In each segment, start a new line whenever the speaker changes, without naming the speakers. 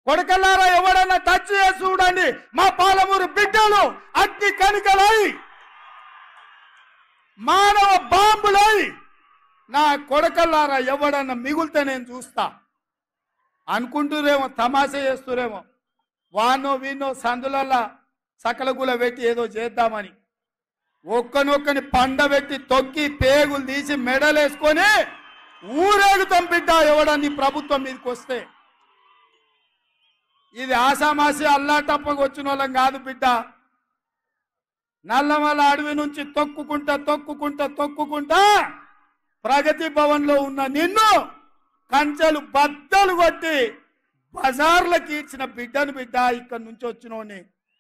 కొడకల్లారా ఎవడన్నా టచ్ చేసి చూడండి, మా పాలమూరు బిడ్డలు అగ్ని కణికలై మానవ బాంబులై నా కొడకల్లారా ఎవడన్నా మిగులుతే నేను చూస్తా అనుకుంటూరేమో, తమాషా చేస్తూరేమో. వానో వీనో సందులల్లా సకలగుల పెట్టి ఏదో చేద్దామని ఒక్కనొక్కని పండబెట్టి తొక్కి పేగులు తీసి మెడలేసుకొని ఊరేగుతాం బిడ్డ ఎవడని ప్రభుత్వం మీదకి వస్తే. ఇది ఆసామాసి అల్లాటప్పకు వచ్చిన వాళ్ళం కాదు బిడ్డ. నల్లమల అడవి నుంచి తొక్కుకుంటా ప్రగతి భవన్ లో ఉన్న నిన్ను కంచెలు బద్దలు కొట్టి బజార్లకు ఇచ్చిన బిడ్డను బిడ్డ. ఇక్కడ నుంచి వచ్చినోని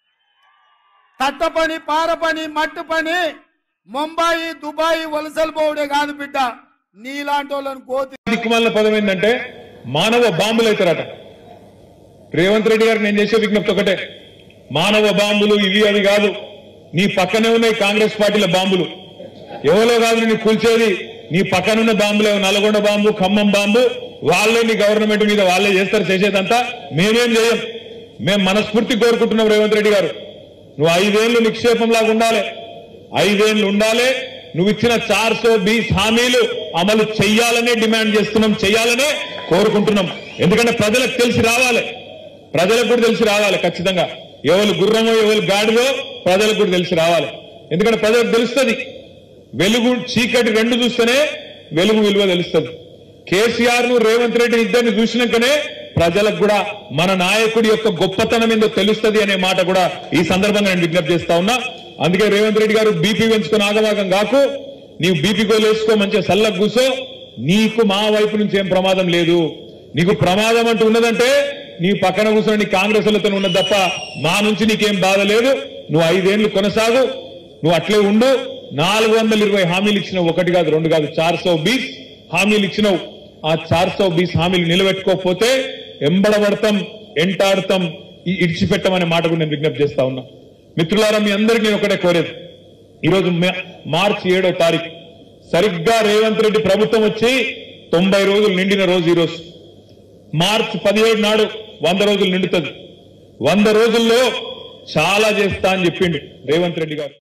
తట్ట పని, పార పని, మట్టు పని, ముంబాయి దుబాయ్ వలసలు పోవడే కాదు బిడ్డ. నీలాంటి వాళ్ళని కోతి
దిక్కుమాలిన పదం ఏంటంటే మానవ బాంబులు అవుతారట. రేవంత్ రెడ్డి గారు నేను చేసే విజ్ఞప్తి ఒకటే, మానవ బాంబులు ఇవి అవి కాదు, నీ పక్కనే ఉన్నాయి కాంగ్రెస్ పార్టీల బాంబులు. ఎవరో కాదు నీ కూల్చేది, నీ పక్కనున్న బాంబులే. నల్గొండ బాంబు, ఖమ్మం బాంబు వాళ్ళే నీ గవర్నమెంట్ మీద వాళ్ళే చేస్తారు. చేసేదంతా మేమేం చేయం. మేము మనస్ఫూర్తి కోరుకుంటున్నాం రేవంత్ రెడ్డి గారు, నువ్వు 5 ఏళ్లు నిక్షేపంలాగా ఉండాలి, 5 ఏళ్లు ఉండాలి. నువ్వు ఇచ్చిన 420 హామీలు అమలు చెయ్యాలనే డిమాండ్ చేస్తున్నాం, చెయ్యాలనే కోరుకుంటున్నాం. ఎందుకంటే ప్రజలకు తెలిసి రావాలి, ప్రజలకు కూడా తెలిసి రావాలి. ఖచ్చితంగా ఎవరు గుర్రమో ఎవరు గాడిదో ప్రజలకు కూడా తెలిసి రావాలి. ఎందుకంటే ప్రజలకు తెలుస్తుంది, వెలుగు చీకటి రెండు చూస్తేనే వెలుగు విలువ తెలుస్తుంది. కేసీఆర్ ను రేవంత్ రెడ్డి ఇద్దరిని చూసినాకనే ప్రజలకు కూడా మన నాయకుడి యొక్క గొప్పతనం ఏందో తెలుస్తుంది అనే మాట కూడా ఈ సందర్భంగా నేను విజ్ఞప్తి చేస్తా ఉన్నా. అందుకే రేవంత్ రెడ్డి గారు బీపీ పెంచుకుని ఆగమాగం కాకు, నీవు బీపీ గోలు వేసుకో, మంచిగా సల్లకు కూసో. నీకు మా వైపు నుంచి ఏం ప్రమాదం లేదు. నీకు ప్రమాదం అంటూ ఉన్నదంటే నీ పక్కన కూర్చొని నీ కాంగ్రెస్ లతో ఉన్నది తప్ప మా నుంచి నీకేం బాధ లేదు. నువ్వు 5 ఏళ్లు కొనసాగు, నువ్వు అట్లే ఉండు. 420 హామీలు ఇచ్చినావు, 1 కాదు 2 కాదు, 420 హామీలు ఇచ్చినావు. ఆ 420 హామీలు నిలబెట్టుకోకపోతే ఎంబడబడతాం, ఎంటాడతాం, ఇడిచిపెట్టమనే మాట కూడా నేను విజ్ఞప్తి చేస్తా ఉన్నా. మిత్రులారా, మీ అందరికీ నేను ఒకటే కోరేది, ఈరోజు మార్చి 7వ తారీఖు సరిగ్గా రేవంత్ రెడ్డి ప్రభుత్వం వచ్చి 90 రోజులు నిండిన రోజు ఈరోజు. మార్చి 17 నాడు 100 రోజులు నిండుతుంది. 100 రోజుల్లో చాలా చేస్తా అని చెప్పిండు రేవంత్ రెడ్డి గారు.